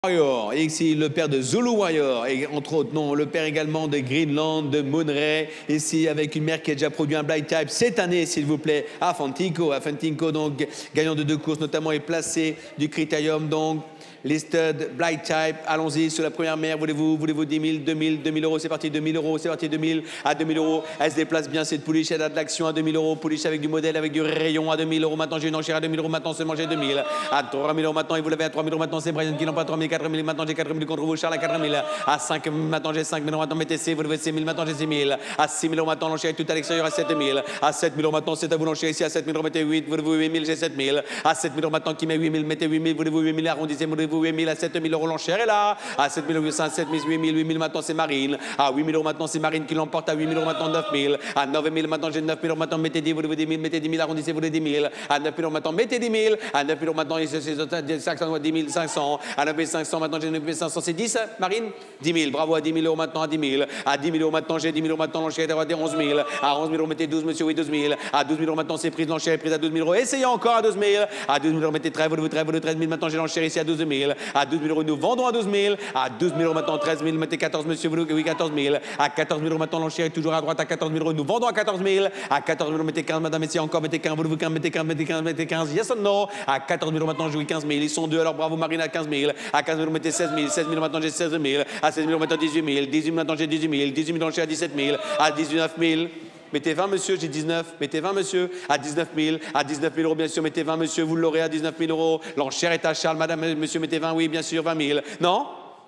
Warrior, et ici le père de Zulu Warrior, et entre autres, non, le père également de Greenland, de Moonray, ici avec une mère qui a déjà produit un Blind Type cette année, s'il vous plaît, à Fantico, donc gagnant de 2 courses, notamment, est placé du Critérium, donc listed Blind Type. Allons-y sur la première mère, voulez-vous 10 000, 2 000, 2 000 euros, c'est parti, 2 000 euros, c'est parti, 2 000 à 2 000 euros. Elle se déplace bien, cette pouliche, elle a de l'action à 2 000 euros, pouliche avec du modèle, avec du rayon à 2 000 euros. Maintenant, j'ai une enchère à 2 000 euros, maintenant, seulement j'ai 2 000. À 3 000 euros, maintenant, et vous l'avez à 3 000 euros, maintenant, c'est Brian qui l'emporte, 3 000, 4 000, maintenant, j'ai 4 000 contre vous, Charles à 4 000. À 5 000, maintenant, j'ai 5 000 euros, maintenant, mettez C, vous levez 6 000, maintenant, j'ai 6 000. À 6 000 euros, maintenant, l'enchère est tout à l'extérieur à 7 000. À 7 000 euros, maintenant, c'est à vous l'enchère ici, à 7 000 euros, mettez 8, vous levez 8 000, j'ai 7 000. À 7 000 euros, maintenant, qui met 8 000, mettez 8 000, vous levez 8 000, arrondissez, vous levez 8 000, à 7 000 euros, l'enchère est là. À 7 000 euros, 7 000, 8 000, 8 000, maintenant, c'est Marine. À 8 000 euros, maintenant, c'est Marine qui l'emporte. À 8 000 euros, maintenant, 9 000. À 9 000, maintenant, j'ai 9 000 euros, maintenant, mettez 10, vous levez 10 000, mettez 10 000, arrondissez, vous levez 10 000. À 9 000 euros, maintenant, mettez 10 000. À 9 000 euros, maintenant, c'est 500, 10 500. À 9 500, maintenant, j'ai 9 500, c'est 10, Marine 10 000, bravo, à 10 000 euros, maintenant, à 10 000. À 10 000 euros, maintenant, j'ai 10 000 euros, maintenant, l'enchère est à 11 000. À 11 000 euros, mettez 12, monsieur, oui, 12 000. À 12 000 euros, maintenant, c'est prise, l'enchère est prise à 12 000 euros. Essayez encore à 12 000. À 12 000 euros, mettez 13, vous levez 13 000. Maintenant, j'ai l'enchère ici à 12 000. À 12 000 euros, nous vendons à 12 000. À 12 000 euros, maintenant, 13 000, mettez 14, monsieur, vous levez, oui, 14 000. À 14 000 euros, maintenant, l'enchère est toujours à droite à 14 000 euros. Nous vendons à 14 000. À 14 000 euros, mettez 15, madame, messieurs, encore, mettez 15, vous levez 15, mettez 15, mettez 15, mettez 15. Yes or no? À 14 000 euros, maintenant, je joue 15 000. Ils sont deux, alors bravo, Marine, à 15 000. À 15 000 euros, mettez 16 000. 16 000, maintenant, j'ai 16 000. À 16 000 euros, maintenant, 18 000. 18 000, maintenant, j'ai 18 000. 18 000, l'enchère à 17 000. À 19 000. Mettez 20, monsieur, j'ai 19. Mettez 20, monsieur, à 19 000. À 19 000 euros, bien sûr, mettez 20, monsieur, vous l'aurez à 19 000 euros. L'enchère est à Charles, madame, monsieur, mettez 20, oui, bien sûr, 20 000. Non?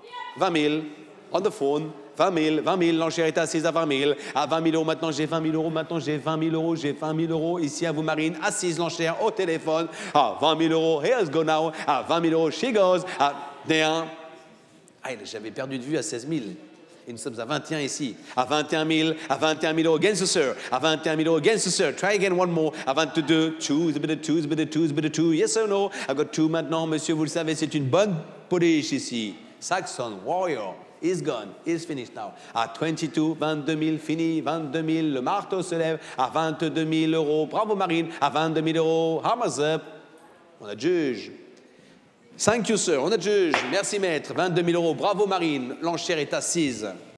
20 000. On the phone. 20 000, 20 000, l'enchère est assise à 20 000. À 20 000 euros, maintenant j'ai 20 000 euros, maintenant j'ai 20 000 euros, j'ai 20 000 euros. Ici à vous, Marine, assise l'enchère au téléphone. À 20 000 euros, here's go now. À 20 000 euros, she goes. À 21. Ah, j'avais perdu de vue à 16 000. Et nous sommes à 21 ici. À 21 000, à 21 000 euros, against the sir. À 21 000 euros, against the sir. Try again one more. À 22, choose a bit of two, a bit of two, a bit of two. Yes or no? I've got two maintenant, monsieur, vous le savez, c'est une bonne pouliche ici. Saxon Warrior is gone, is finished now. À 22, 22 000, fini, 22 000, le marteau se lève. À 22 000 euros, bravo Marine. À 22 000 euros, hammers up. On a juge. Thank you, sir. On a juge. Merci, maître. 22 000 euros. Bravo, Marine. L'enchère est assise.